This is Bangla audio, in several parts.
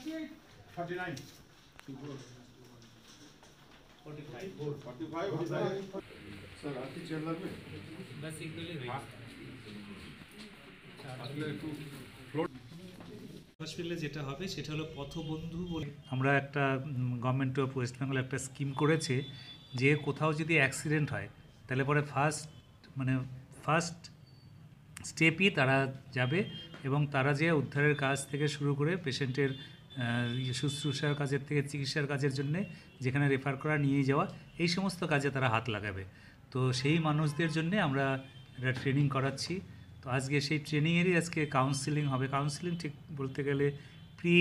হসপিটালে যেটা হবে সেটা হলো পথবন্ধু বলে আমরা একটা গভর্নমেন্ট অফ ওয়েস্ট বেঙ্গল একটা স্কিম করেছে যে কোথাও যদি অ্যাক্সিডেন্ট হয় তাহলে পরে ফার্স্ট স্টেপই তারা যাবে এবং তারা যে উদ্ধারের কাজ থেকে শুরু করে পেশেন্টের শুশ্রূষার কাজের থেকে চিকিৎসার কাজের জন্যে যেখানে রেফার করা নিয়ে যাওয়া এই সমস্ত কাজে তারা হাত লাগাবে। তো সেই মানুষদের জন্যে আমরা একটা ট্রেনিং করাচ্ছি। তো আজকে সেই ট্রেনিংয়েরই আজকে কাউন্সিলিং হবে। কাউন্সিলিং ঠিক বলতে গেলে প্রি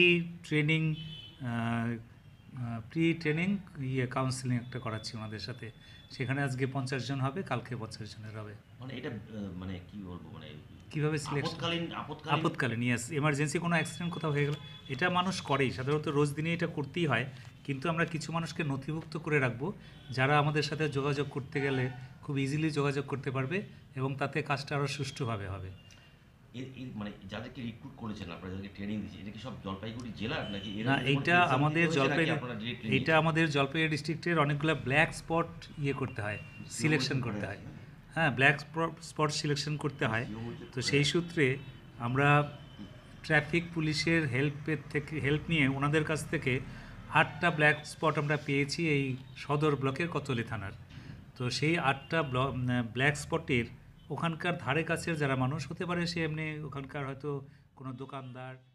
ট্রেনিং কাউন্সিলিং একটা করাচ্ছি ওনাদের সাথে। সেখানে আজকে 50 জন হবে, কালকে 50 জনের হবে। মানে এটা মানে কি বলবো, মানে কীভাবে সিলেকশন? আপৎকালীন, ইয়েস। এমার্জেন্সি কোনো অ্যাক্সিডেন্ট কোথাও হয়ে গেল, এটা মানুষ করেই, সাধারণত রোজ দিনে এটা করতেই হয়। কিন্তু আমরা কিছু মানুষকে নথিভুক্ত করে রাখবো যারা আমাদের সাথে যোগাযোগ করতে গেলে খুব ইজিলি যোগাযোগ করতে পারবে এবং তাতে কাজটা আরও সুষ্ঠুভাবে হবে। মানে যাদেরকে রিক্রুট করেছেন আপনারা, যাদেরকে ট্রেনিং দিয়েছেন, এটা কি সব জলপাইগুড়ি জেলার নাকি? না, এইটা আমাদের জলপাইগুড়ি ডিস্ট্রিক্টের অনেকগুলো ব্ল্যাক স্পট করতে হয়, সিলেকশন করতে হয়। হ্যাঁ, ব্ল্যাক স্পট সিলেকশন করতে হয়। তো সেই সূত্রে আমরা ট্রাফিক পুলিশের হেল্প নিয়ে ওনাদের কাছ থেকে 8টা ব্ল্যাক স্পট আমরা পেয়েছি এই সদর ব্লকের কতলি থানার। তো সেই 8টা ব্ল্যাক স্পটের ওখানকার ধারে কাছের যারা মানুষ হতে পারে, সে এমনি ওখানকার হয়তো কোনো দোকানদার